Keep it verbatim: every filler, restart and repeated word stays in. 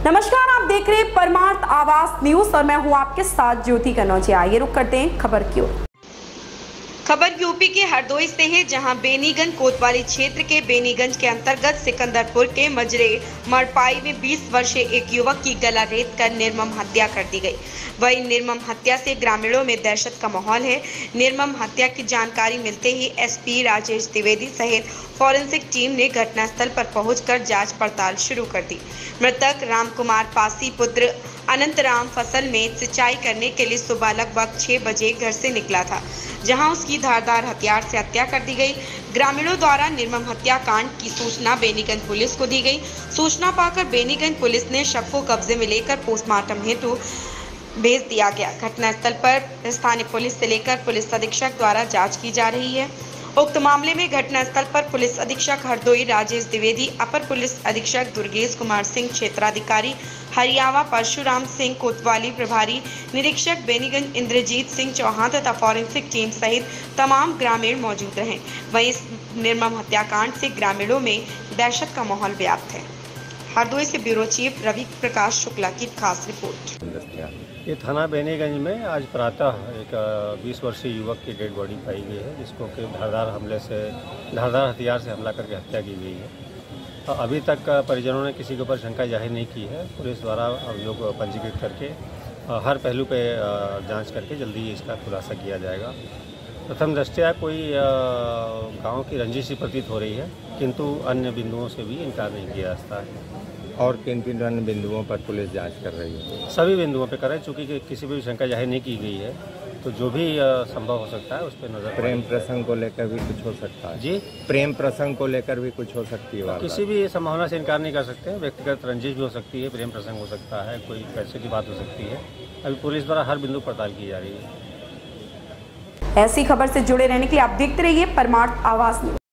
नमस्कार, आप देख रहे हैं परमार्थ आवास न्यूज और मैं हूं आपके साथ ज्योति कनौजिया। आइए रुक करते हैं खबर की ओर। खबर यूपी के हरदोई से है, जहां बेनीगंज कोतवाली क्षेत्र के बेनीगंज के अंतर्गत सिकंदरपुर के मजरे मरपाई में बीस वर्षीय एक युवक की गला रेत कर निर्मम हत्या कर दी गई। वही निर्मम हत्या से ग्रामीणों में दहशत का माहौल है। निर्मम हत्या की जानकारी मिलते ही एसपी राजेश द्विवेदी सहित फॉरेंसिक टीम ने घटनास्थल पर पहुंचकर जांच पड़ताल शुरू कर दी। मृतक रामकुमार पासी पुत्र अनंतराम फसल में सिंचाई करने के लिए सुबह लगभग छह बजे घर से निकला था, जहां उसकी धारदार हथियार से हत्या कर दी गई। ग्रामीणों द्वारा निर्मम हत्याकांड की सूचना बेनीगंज पुलिस को दी गई। सूचना पाकर बेनीगंज पुलिस ने शव को कब्जे में लेकर पोस्टमार्टम हेतु भेज दिया गया। घटनास्थल पर स्थानीय पुलिस से लेकर पुलिस अधीक्षक द्वारा जांच की जा रही है। उक्त मामले में घटनास्थल पर पुलिस अधीक्षक हरदोई राजेश द्विवेदी, अपर पुलिस अधीक्षक दुर्गेश कुमार सिंह, क्षेत्राधिकारी हरियावा परशुराम सिंह, कोतवाली प्रभारी निरीक्षक बेनीगंज इंद्रजीत सिंह चौहान तथा फॉरेंसिक टीम सहित तमाम ग्रामीण मौजूद रहे। वहीं इस निर्मम हत्याकांड से ग्रामीणों में दहशत का माहौल व्याप्त है। हरदोई से ब्यूरो चीफ रवि प्रकाश शुक्ला की खास रिपोर्ट। ये थाना बेनीगंज में आज प्रातः एक बीस वर्षीय युवक की डेड बॉडी पाई गई है, जिसको कि धारदार हमले से धारदार हथियार से हमला करके हत्या की गई है। अभी तक परिजनों ने किसी के ऊपर शंका जाहिर नहीं की है। पुलिस द्वारा अभियोग पंजीकृत करके हर पहलू पे जांच करके जल्दी इसका खुलासा किया जाएगा। प्रथम दृष्टया कोई गांव की रंजिश ही प्रतीत हो रही है, किंतु अन्य बिंदुओं से भी इनकार नहीं किया जाता है। और किन किन अन्य बिंदुओं पर पुलिस जांच कर रही है? सभी बिंदुओं पर करें, चूँकि किसी भी शंका जाहिर नहीं की गई है, तो जो भी संभव हो सकता है उस पर नजर। प्रेम प्रसंग को लेकर भी कुछ हो सकता है जी? प्रेम प्रसंग को लेकर भी कुछ हो सकती है? किसी भी संभावना से इनकार नहीं कर सकते। व्यक्तिगत रंजिश भी हो सकती है, प्रेम प्रसंग हो सकता है, कोई पैसे की बात हो सकती है। अभी पुलिस द्वारा हर बिंदु पड़ताल की जा रही है। ऐसी खबर से जुड़े रहने के लिए आप देखते रहिए परमार्थ आवास न्यूज।